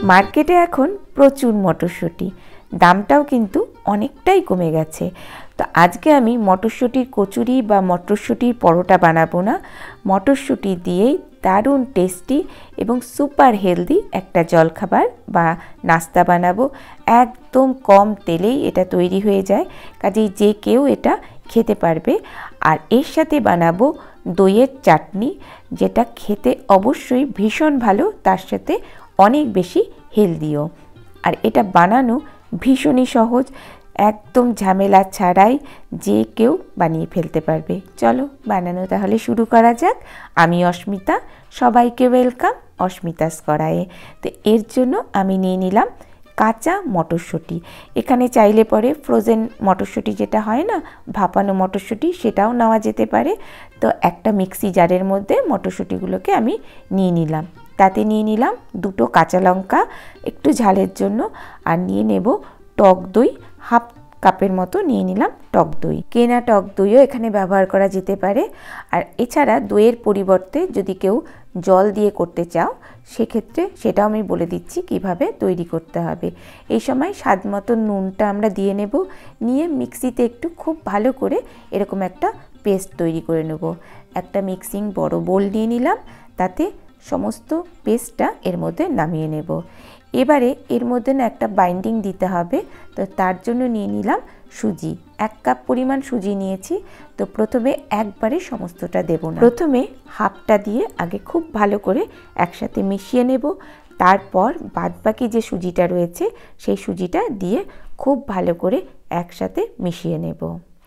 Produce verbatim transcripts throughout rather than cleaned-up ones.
মার্কেটে এখন প্রচুর মটরশুঁটি, দামটাও কিন্তু অনেকটাই কমে গেছে। তো আজকে আমি মটরশুঁটির কচুরি বা মটরশুঁটির পরোটা বানাবো না, মটরশুঁটি দিয়েই দারুণ টেস্টি এবং সুপার হেলদি একটা জলখাবার বা নাস্তা বানাবো। একদম কম তেলেই এটা তৈরি হয়ে যায়, কাজেই যে কেউ এটা খেতে পারবে। আর এর সাথে বানাবো দইয়ের চাটনি, যেটা খেতে অবশ্যই ভীষণ ভালো, তার সাথে অনেক বেশি হেলদিও। আর এটা বানানো ভীষণই সহজ, একদম ঝামেলা ছাড়াই যে কেউ বানিয়ে ফেলতে পারবে। চলো বানানো তাহলে শুরু করা যাক। আমি অস্মিতা, সবাইকে ওয়েলকাম অস্মিতাস কড়াইয়ে। তো এর জন্য আমি নিয়ে নিলাম কাঁচা মটরশুঁটি। এখানে চাইলে পরে ফ্রোজেন মটরশুঁটি যেটা হয় না, ভাপানো মটরশুঁটি, সেটাও নেওয়া যেতে পারে। তো একটা মিক্সি জারের মধ্যে মটরশুঁটিগুলোকে আমি নিয়ে নিলাম। তাতে নিয়ে নিলাম দুটো কাঁচা লঙ্কা একটু ঝালের জন্য, আর নিয়ে নেব টক দই, হাফ কাপের মতো নিয়ে নিলাম টক দই। কেনা টক দইও এখানে ব্যবহার করা যেতে পারে। আর এছাড়া দইয়ের পরিবর্তে যদি কেউ জল দিয়ে করতে চাও, সেক্ষেত্রে সেটাও আমি বলে দিচ্ছি কিভাবে তৈরি করতে হবে। এই সময় স্বাদ মতো নুনটা আমরা দিয়ে নেব, নিয়ে মিক্সিতে একটু খুব ভালো করে এরকম একটা পেস্ট তৈরি করে নেব। একটা মিক্সিং বড় বোল নিয়ে নিলাম, তাতে সমস্ত পেস্টটা এর মধ্যে নামিয়ে নেব। এবারে এর মধ্যে না একটা বাইন্ডিং দিতে হবে, তো তার জন্য নিয়ে নিলাম সুজি। এক কাপ পরিমাণ সুজি নিয়েছি। তো প্রথমে একবারে সমস্তটা দেব না, প্রথমে হাফটা দিয়ে আগে খুব ভালো করে একসাথে মিশিয়ে নেব। তারপর বাদবাকি যে সুজিটা রয়েছে সেই সুজিটা দিয়ে খুব ভালো করে একসাথে মিশিয়ে নেব।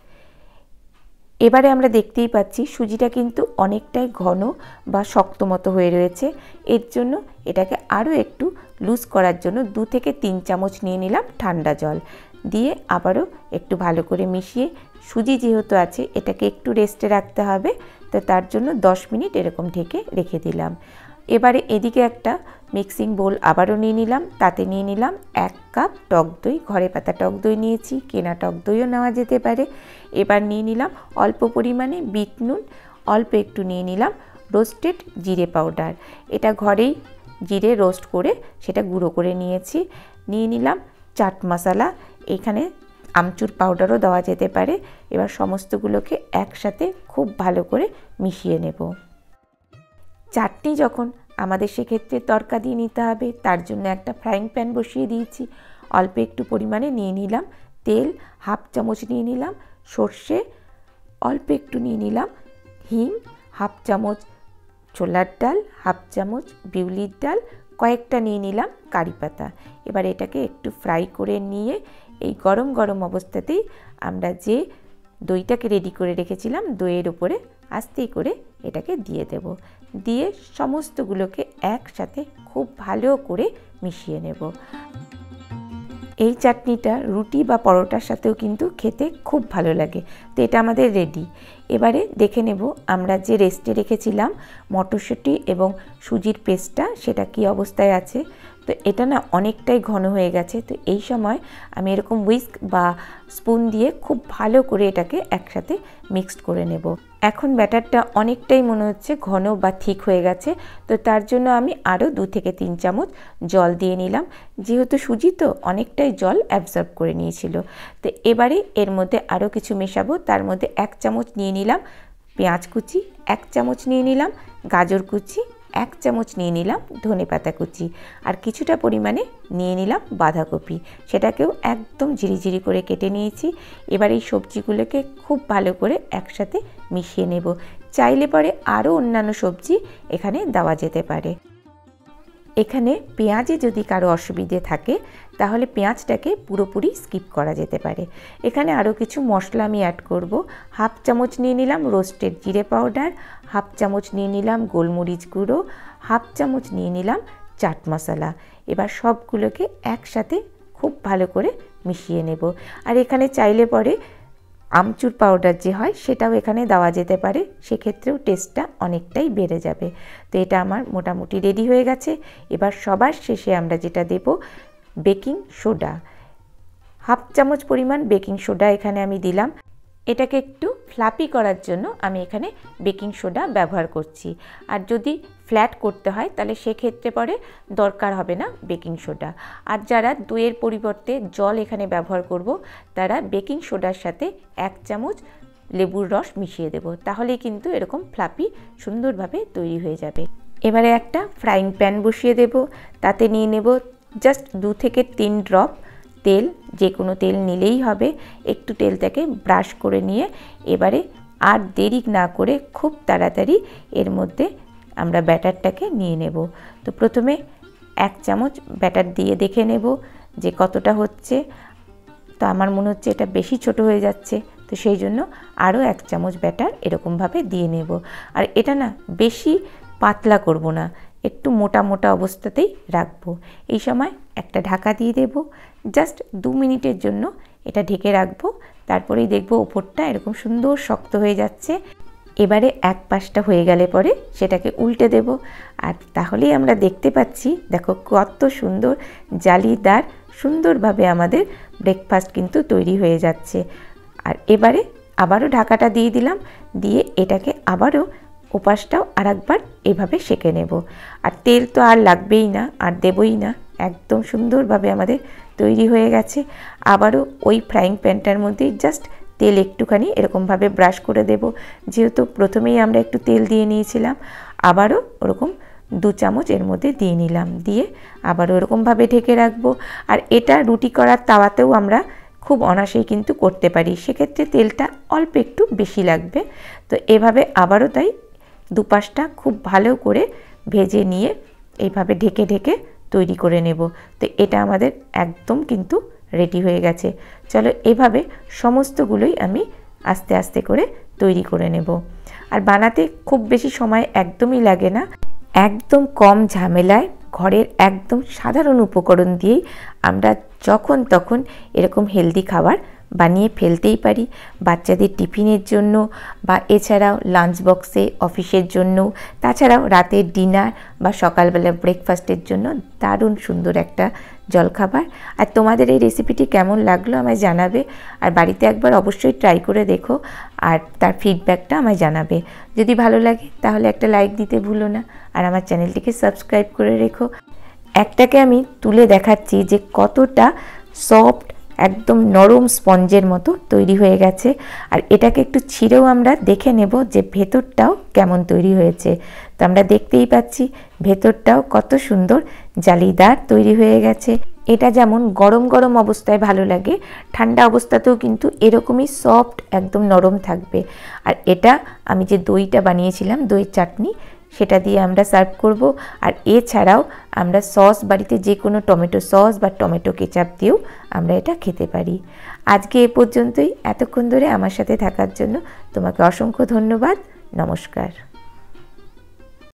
এবারে আমরা দেখতেই পাচ্ছি সুজিটা কিন্তু অনেকটাই ঘন বা শক্ত মতো হয়ে রয়েছে। এর জন্য এটাকে আরও একটু লুজ করার জন্য দু থেকে তিন চামচ নিয়ে নিলাম ঠান্ডা জল, দিয়ে আবারও একটু ভালো করে মিশিয়ে, সুজি যেহেতু আছে এটাকে একটু রেস্টে রাখতে হবে, তো তার জন্য দশ মিনিট এরকম ঢেকে রেখে দিলাম। এবারে এদিকে একটা মিক্সিং বোল আবারও নিয়ে নিলাম, তাতে নিয়ে নিলাম এক কাপ টক দই। ঘরে পাতা টক দই নিয়েছি, কেনা টক দইও নেওয়া যেতে পারে। এবার নিয়ে নিলাম অল্প পরিমাণে বিট নুন, অল্প একটু নিয়ে নিলাম রোস্টেড জিরে পাউডার। এটা ঘরেই জিরে রোস্ট করে সেটা গুঁড়ো করে নিয়েছি। নিয়ে নিলাম চাট মশলা, এখানে আমচুর পাউডারও দেওয়া যেতে পারে। এবার সমস্তগুলোকে একসাথে খুব ভালো করে মিশিয়ে নেব। চাটনি যখন আমাদের সেক্ষেত্রে তড়কা দিয়ে নিতে হবে, তার জন্য একটা ফ্রাইং প্যান বসিয়ে দিয়েছি। অল্প একটু পরিমাণে নিয়ে নিলাম তেল, হাফ চামচ নিয়ে নিলাম সর্ষে, অল্প একটু নিয়ে নিলাম হিং, হাফ চামচ ছোলার ডাল, হাফ চামচ বিউলির ডাল, কয়েকটা নিয়ে নিলাম কারি পাতা। এবার এটাকে একটু ফ্রাই করে নিয়ে এই গরম গরম অবস্থাতেই আমরা যে দইটাকে রেডি করে রেখেছিলাম দইয়ের উপরে আস্তে করে এটাকে দিয়ে দেব। দিয়ে সমস্তগুলোকে একসাথে খুব ভালো করে মিশিয়ে নেব। এই চাটনিটা রুটি বা পরোটার সাথেও কিন্তু খেতে খুব ভালো লাগে। তো এটা আমাদের রেডি। এবারে দেখে নেব আমরা যে রেস্টে রেখেছিলাম মটরশুঁটি এবং সুজির পেস্টটা, সেটা কি অবস্থায় আছে। তো এটা না অনেকটাই ঘন হয়ে গেছে। তো এই সময় আমি এরকম হুইস্ক বা স্পুন দিয়ে খুব ভালো করে এটাকে একসাথে মিক্সড করে নেব। এখন ব্যাটারটা অনেকটাই মনে হচ্ছে ঘন বা ঠিক হয়ে গেছে। তো তার জন্য আমি আরও দু থেকে তিন চামচ জল দিয়ে নিলাম, যেহেতু সুজি তো অনেকটাই জল অ্যাবজর্ব করে নিয়েছিল। তো এবারে এর মধ্যে আরও কিছু মেশাবো। তার মধ্যে এক চামচ নিয়ে নিলাম পেঁয়াজ কুচি, এক চামচ নিয়ে নিলাম গাজর কুচি, এক চামচ নিয়ে নিলাম ধনেপাতা কুচি, আর কিছুটা পরিমাণে নিয়ে নিলাম বাঁধাকপি। সেটাকেও একদম ঝিরিঝিরি করে কেটে নিয়েছি। এবার এই সবজিগুলোকে খুব ভালো করে একসাথে মিশিয়ে নেব। চাইলে পরে আরও অন্যান্য সবজি এখানে দেওয়া যেতে পারে। এখানে পেঁয়াজে যদি কারো অসুবিধে থাকে তাহলে পেঁয়াজটাকে পুরোপুরি স্কিপ করা যেতে পারে। এখানে আরও কিছু মশলা আমি অ্যাড করব। হাফ চামচ নিয়ে নিলাম রোস্টেড জিরে পাউডার, হাফ চামচ নিয়ে নিলাম গোলমরিচ গুঁড়ো, হাফ চামচ নিয়ে নিলাম চাট মশলা। এবার সবগুলোকে একসাথে খুব ভালো করে মিশিয়ে নেব। আর এখানে চাইলে পরে আমচুর পাউডার যে হয় সেটাও এখানে দেওয়া যেতে পারে, সেক্ষেত্রেও টেস্টটা অনেকটাই বেড়ে যাবে। তো এটা আমার মোটামুটি রেডি হয়ে গেছে। এবার সবার শেষে আমরা যেটা দেব বেকিং সোডা, হাফ চামচ পরিমাণ বেকিং সোডা এখানে আমি দিলাম। এটাকে একটু ফ্লাপি করার জন্য আমি এখানে বেকিং সোডা ব্যবহার করছি। আর যদি ফ্ল্যাট করতে হয় তাহলে সেক্ষেত্রে পরে দরকার হবে না বেকিং সোডা। আর যারা দইয়ের পরিবর্তে জল এখানে ব্যবহার করব তারা বেকিং সোডার সাথে এক চামচ লেবুর রস মিশিয়ে দেব, তাহলেই কিন্তু এরকম ফ্লাপি সুন্দরভাবে তৈরি হয়ে যাবে। এবারে একটা ফ্রাইং প্যান বসিয়ে দেব, তাতে নিয়ে নেব জাস্ট দু থেকে তিন ড্রপ তেল, যে কোনো তেল নিলেই হবে। একটু তেলটাকে ব্রাশ করে নিয়ে এবারে আর দেরি না করে খুব তাড়াতাড়ি এর মধ্যে আমরা ব্যাটারটাকে নিয়ে নেব। তো প্রথমে এক চামচ ব্যাটার দিয়ে দেখে নেব যে কতটা হচ্ছে। তো আমার মনে হচ্ছে এটা বেশি ছোট হয়ে যাচ্ছে, তো সেই জন্য আরও এক চামচ ব্যাটার এরকমভাবে দিয়ে নেব। আর এটা না বেশি পাতলা করব না, একটু মোটা মোটা অবস্থাতেই রাখবো। এই সময় একটা ঢাকা দিয়ে দেব, জাস্ট দু মিনিটের জন্য এটা ঢেকে রাখবো। তারপরেই দেখবো ওপরটা এরকম সুন্দর শক্ত হয়ে যাচ্ছে। এবারে এক পাশটা হয়ে গেলে পরে সেটাকে উল্টে দেব, আর তাহলেই আমরা দেখতে পাচ্ছি দেখো কত সুন্দর জালিদার সুন্দরভাবে আমাদের ব্রেকফাস্ট কিন্তু তৈরি হয়ে যাচ্ছে। আর এবারে আবারও ঢাকাটা দিয়ে দিলাম, দিয়ে এটাকে আবারও ওপাশটাও আর একবার এভাবে সেঁকে নেব। আর তেল তো আর লাগবেই না, আর দেবই না, একদম সুন্দরভাবে আমাদের তৈরি হয়ে গেছে। আবারও ওই ফ্রাইং প্যানটার মধ্যেই জাস্ট তেল একটুখানি এরকমভাবে ব্রাশ করে দেব, যেহেতু প্রথমেই আমরা একটু তেল দিয়ে নিয়েছিলাম। আবারও ওরকম দু চামচ এর মধ্যে দিয়ে নিলাম, দিয়ে আবারও ওরকমভাবে ঢেকে রাখবো। আর এটা রুটি করার তাওয়াতেও আমরা খুব অনায়াসেই কিন্তু করতে পারি, সেক্ষেত্রে তেলটা অল্প একটু বেশি লাগবে। তো এভাবে আবারও তাই দুপাশটা খুব ভালো করে ভেজে নিয়ে এইভাবে ঢেকে ঢেকে তৈরি করে নেব। তো এটা আমাদের একদম কিন্তু রেডি হয়ে গেছে। চলো এভাবে সমস্তগুলোই আমি আস্তে আস্তে করে তৈরি করে নেব। আর বানাতে খুব বেশি সময় একদমই লাগে না, একদম কম ঝামেলায় ঘরের একদম সাধারণ উপকরণ দিয়েই আমরা যখন তখন এরকম হেলদি খাবার বানিয়ে ফেলতেই পারি, বাচ্চাদের টিফিনের জন্য বা এছাড়াও লাঞ্চ বক্সে অফিসের জন্য, তাছাড়াও রাতের ডিনার বা সকালবেলা ব্রেকফাস্টের জন্য দারুণ সুন্দর একটা জলখাবার। আর তোমাদের এই রেসিপিটি কেমন লাগলো আমায় জানাবে, আর বাড়িতে একবার অবশ্যই ট্রাই করে দেখো আর তার ফিডব্যাকটা আমায় জানাবে। যদি ভালো লাগে তাহলে একটা লাইক দিতে ভুলো না, আর আমার চ্যানেলটিকে সাবস্ক্রাইব করে রেখো। একটাকে আমি তুলে দেখাচ্ছি যে কতটা সফট, একদম নরম স্পঞ্জের মতো তৈরি হয়ে গেছে। আর এটাকে একটু ছিঁড়েও আমরা দেখে নেব যে ভেতরটাও কেমন তৈরি হয়েছে। তো আমরা দেখতেই পাচ্ছি ভেতরটাও কত সুন্দর জালিদার তৈরি হয়ে গেছে। এটা যেমন গরম গরম অবস্থায় ভালো লাগে, ঠান্ডা অবস্থাতেও কিন্তু এরকমই সফট একদম নরম থাকবে। আর এটা আমি যে দইটা বানিয়েছিলাম, দই চাটনি, সেটা দিয়ে আমরা সার্ভ করব। আর এছাড়াও আমরা সস, বাড়িতে যে কোনো টমেটো সস বা টমেটো কেচাপ দিয়েও আমরা এটা খেতে পারি। আজকে এ পর্যন্তই। এতক্ষণ ধরে আমার সাথে থাকার জন্য তোমাকে অসংখ্য ধন্যবাদ। নমস্কার।